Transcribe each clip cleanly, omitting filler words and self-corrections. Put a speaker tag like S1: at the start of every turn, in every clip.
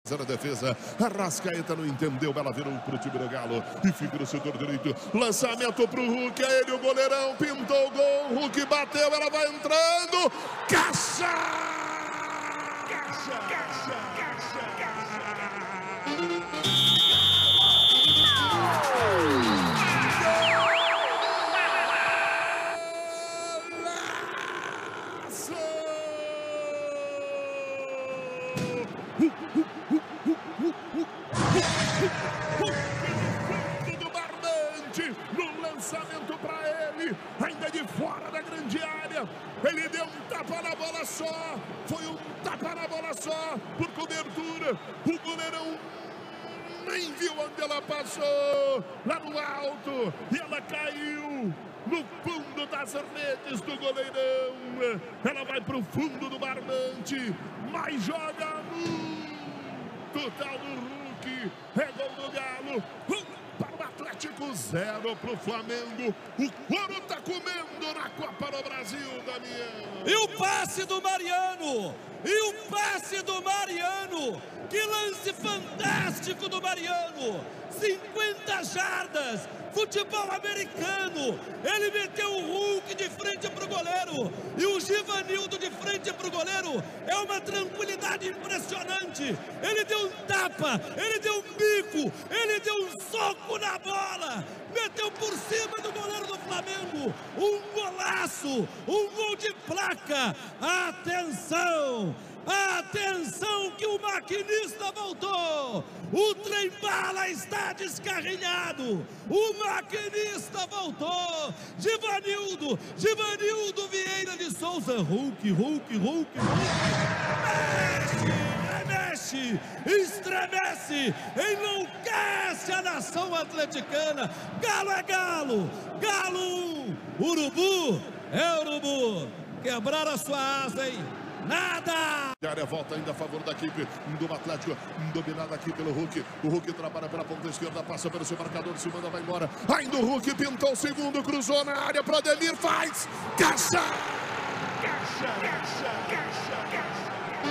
S1: Na defesa, Arrascaeta não entendeu, ela virou pro time do Galo e fica no setor direito, lançamento pro Hulk, é ele o goleirão, pintou o gol, Hulk bateu, ela vai entrando, caixa! Caixa! Caixa! Caixa! Do Barbante, no lançamento para ele, ainda de fora da grande área, ele deu um tapa na bola só, foi um tapa na bola só, por cobertura, o goleirão nem viu onde ela passou, lá no alto, e ela caiu no fundo das redes do goleirão, ela vai pro fundo do Barbante, mas joga total do Hulk, é gol do Galo, para o Atlético, 0 para o Flamengo, o couro tá comendo na Copa do Brasil, Damião.
S2: E o passe do Mariano, que lance fantástico do Mariano, 50 jardas, futebol americano, ele meteu o Hulk de frente para o goleiro, e o Givanildo de frente para o goleiro, é uma tranquilidade impressionante, ele deu um tapa, ele deu um bico, ele deu um soco na bola, meteu por cima do goleiro do Flamengo, um golaço, um gol de placa, atenção! Atenção que o maquinista voltou, o trem-bala está descarrilhado, o maquinista voltou, Givanildo Vieira de Souza, Hulk, mexe, estremece, enlouquece a nação atleticana, Galo é Galo, Galo 1, Urubu é Urubu, quebraram a sua asa, hein? Nada!
S1: A área volta ainda a favor da equipe do Atlético, dominada aqui pelo Hulk. O Hulk trabalha pela ponta esquerda, passa pelo seu marcador, se manda, vai embora. Ainda o Hulk pintou o segundo, cruzou na área para Ademir, faz! Caixa! Caixa! Caixa! Caixa! Caixa!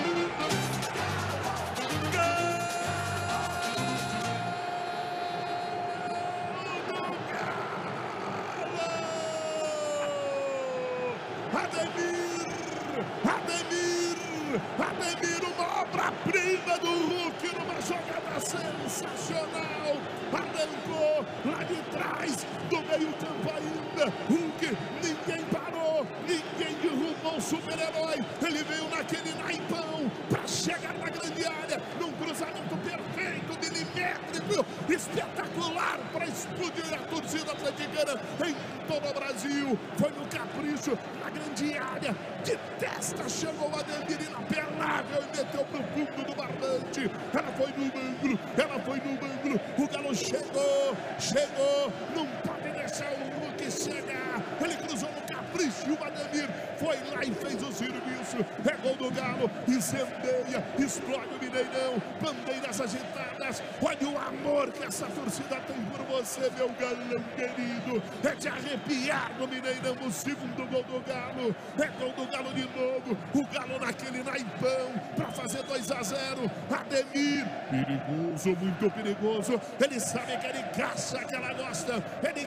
S1: Ademir, uma obra-prima do Hulk, numa jogada sensacional, arrancou lá de trás, do meio campo ainda, Hulk, ninguém parou, ninguém derrubou o super-herói, ele veio naquele naipão, para chegar na grande área, num cruzamento perfeito, milimétrico, espetacular, para explodir a torcida atleticana em todo o Brasil, foi no capricho, na grande área, de testa chegou a Ademir inapelável e meteu pro fundo do Barbante, ela foi no ângulo, o Galo chegou, não pode deixar o Hulk chegar, ele cruzou no capricho, o Ademir foi lá e fez o serviço, é gol do Galo, incendeia, explode o Mineirão, bandeiras agitadas, olha o amor que essa torcida tem por você, meu galão querido, é de arrepiar no Mineirão, o segundo gol do Galo, é gol do Galo de novo, o Galo naquele naipão, para fazer 2-0, Ademir, perigoso, muito perigoso, ele sabe que ele caça que ela gosta,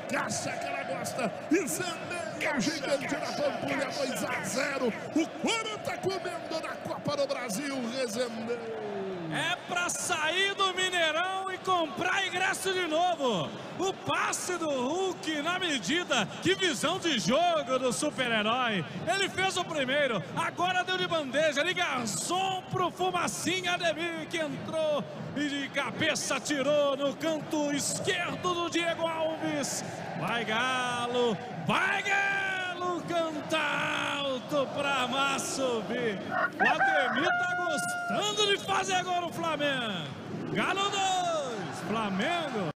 S1: incendeia o gigante na Pampulha, 2-0, o couro tá comendo na Copa do Brasil, Rezendão.
S2: É pra sair do Mineirão e comprar ingresso de novo. O passe do Hulk na medida. Que visão de jogo do super-herói. Ele fez o primeiro, agora deu de bandeja. Ele garçom pro Fumacinha Ademir, que entrou e de cabeça tirou no canto esquerdo do Diego Alves. Vai Galo, canta alto pra mais subir. O Ademir tá gostando de fazer agora o Flamengo. Galo 2, Flamengo